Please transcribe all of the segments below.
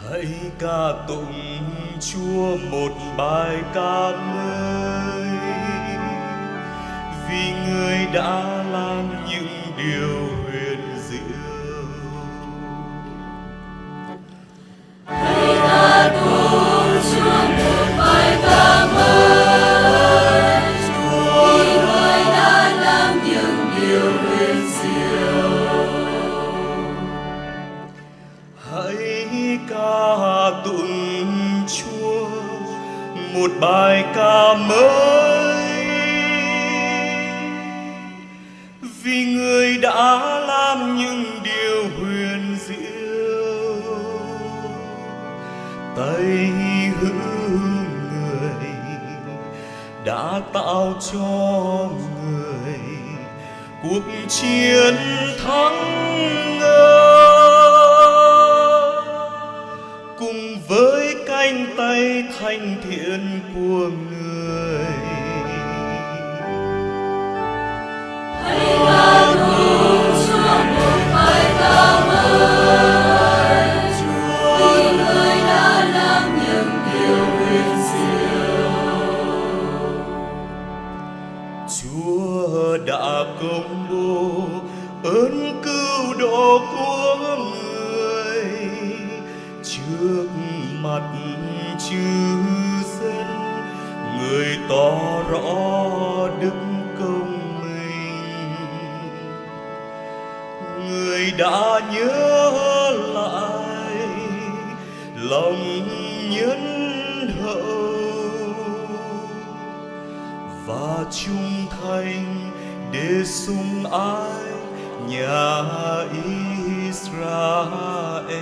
Hãy ca tụng Chúa một bài ca mới, vì Người đã làm những điều huyền diệu. Hãy ca tụng Chúa một bài ca mới, vì Người đã làm những điều huyền diệu. Hãy ca tụng Chúa một bài ca mới, vì Người đã làm những điều huyền diệu. Tay hữu Người đã tạo cho Người cuộc chiến thắng ngơ, cùng với cánh tay thanh thiện của Người. Hãy ca tụng Chúa một bài ca mới, vì Người đã làm những điều huyền diệu. Chúa đã công bố ơn cứu độ của Người trước mặt chư dân. Người tỏ rõ đức công mình, Người đã nhớ lại lòng nhân hậu và trung thành để sủng ái nhà Israel.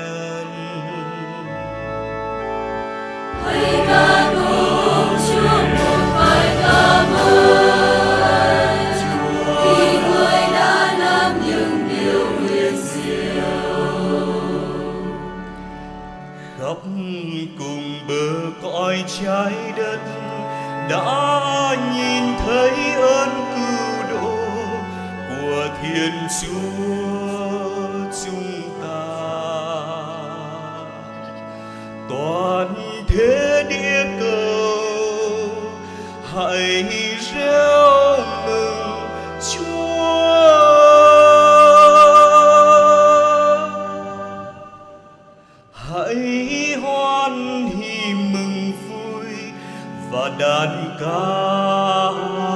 Hãy ca tụng Chúa một bài ca mới, vì Người đã làm những điều huyền diệu. Khắp cùng bờ cõi trái đất đã nhìn thấy ơn cứu độ của Thiên Chúa chúng ta. Toàn thế địa cầu hãy reo mừng Chúa. Hãy hoan hỉ mừng vui và đàn ca